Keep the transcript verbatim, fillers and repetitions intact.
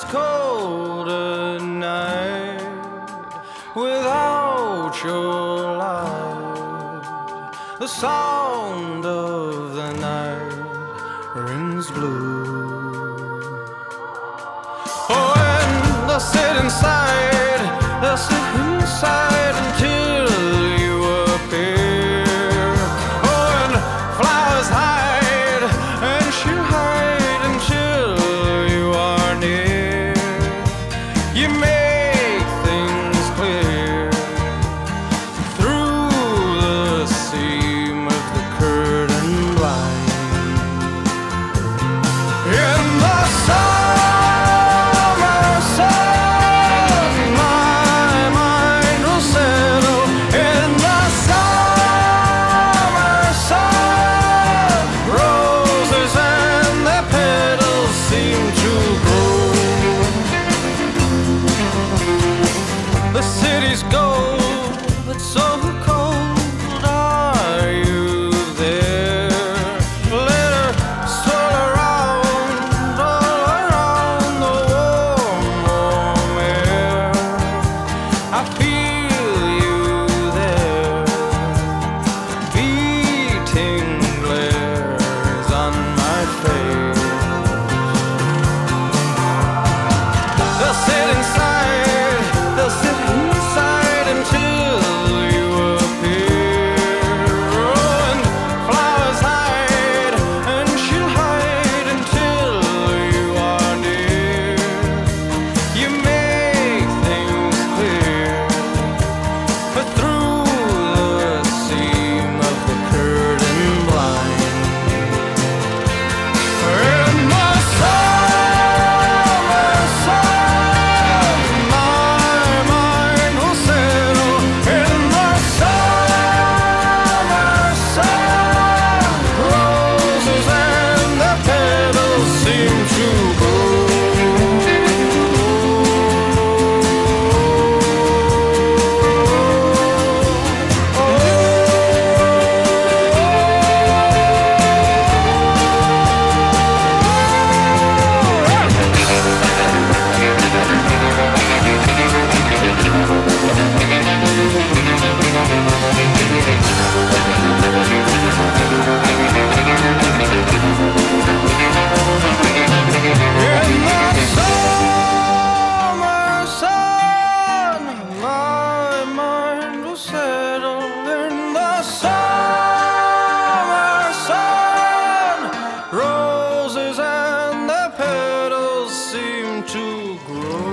this cold at night without your light. The sound of the night rings blue. Oh, and they'll sit inside, they'll sit inside until you appear. Oh, and flowers hide, and she'll hide until you are near. You make things clear through the seam of the curtain blind. In the summer sun, my mind will settle. In the summer sun, roses and their petals seem to grow. The city's gold, but so cold. Are you there? Let her swirl around, all around the warm, warm air. I feel you there, beating glares on my face. They'll sit inside, they'll sit inside until you appear. Oh, and flowers hide, and she'll hide until you are near. You make things clear, but through the seam of the curtain blind. In the summer sun, my mind will settle. In the summer sun, roses and their petals seem to grow. In the summer sun, my mind will settle. In the summer sun, roses and their petals seem to grow.